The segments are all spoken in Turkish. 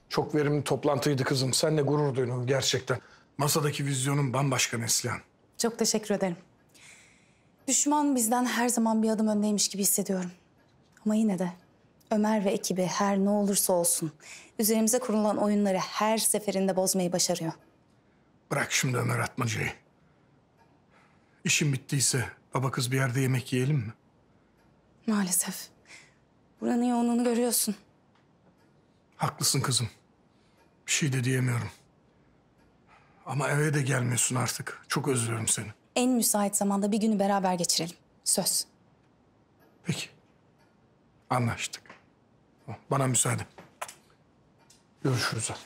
Çok verimli toplantıydı kızım. Seninle gurur duydum gerçekten. Masadaki vizyonun bambaşka Neslihan. Çok teşekkür ederim. Düşman bizden her zaman bir adım öndeymiş gibi hissediyorum. Ama yine de Ömer ve ekibi her ne olursa olsun üzerimize kurulan oyunları her seferinde bozmayı başarıyor. Bırak şimdi Ömer Atmaca'yı. İşin bittiyse baba kız bir yerde yemek yiyelim mi? Maalesef. Buranın yoğunluğunu görüyorsun. Haklısın kızım. Bir şey de diyemiyorum. Ama eve de gelmiyorsun artık. Çok özlüyorum seni. En müsait zamanda bir günü beraber geçirelim. Söz. Peki. Anlaştık. Bana müsaade. Görüşürüz.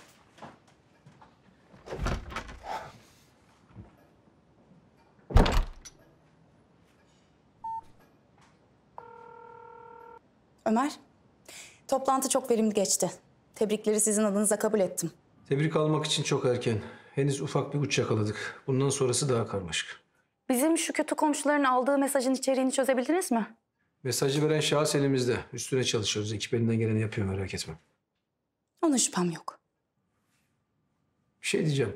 Ömer, toplantı çok verimli geçti. Tebrikleri sizin adınıza kabul ettim. Tebrik almak için çok erken. Henüz ufak bir uç yakaladık. Bundan sonrası daha karmaşık. Bizim şu kötü komşuların aldığı mesajın içeriğini çözebildiniz mi? Mesajı veren şahıs elimizde. Üstüne çalışıyoruz. Ekip elinden geleni yapıyor, merak etme. Ona şüphem yok. Bir şey diyeceğim.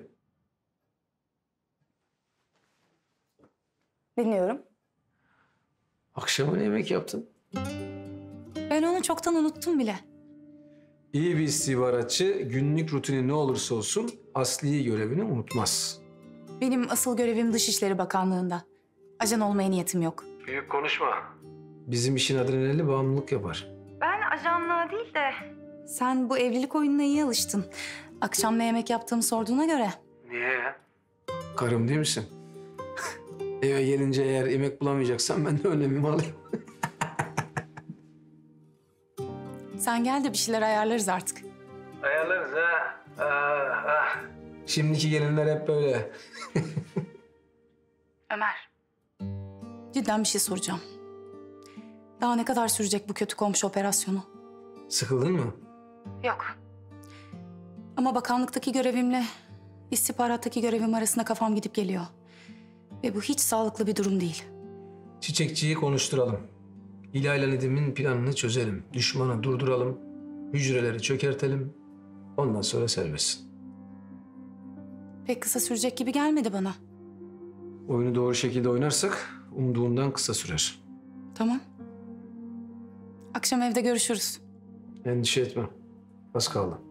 Dinliyorum. Akşama ne yemek yaptın? Ben onu çoktan unuttum bile. İyi bir istihbaratçı günlük rutini ne olursa olsun asli görevini unutmaz. Benim asıl görevim Dışişleri Bakanlığı'nda. Ajan olmaya niyetim yok. Büyük konuşma. Bizim işin adrenali bağımlılık yapar. Ben ajanlığa değil de... Sen bu evlilik oyununa iyi alıştın. Akşam ne yemek yaptığımı sorduğuna göre. Niye ya? Karım değil misin? Eve gelince eğer yemek bulamayacaksan ben de önlemimi alayım. Sen gel de bir şeyler ayarlarız artık. Ayarlarız ha. Şimdiki gelinler hep böyle. Ömer. Cidden bir şey soracağım. Daha ne kadar sürecek bu kötü komşu operasyonu? Sıkıldın mı? Yok. Ama bakanlıktaki görevimle istihbarattaki görevim arasında kafam gidip geliyor. Ve bu hiç sağlıklı bir durum değil. Çiçekçiyi konuşturalım. İlayla Nedim'in planını çözelim. Düşmanı durduralım. Hücreleri çökertelim. Ondan sonra serbest. Pek kısa sürecek gibi gelmedi bana. Oyunu doğru şekilde oynarsak umduğundan kısa sürer. Tamam. Akşam evde görüşürüz. Endişe etme. Az kaldı.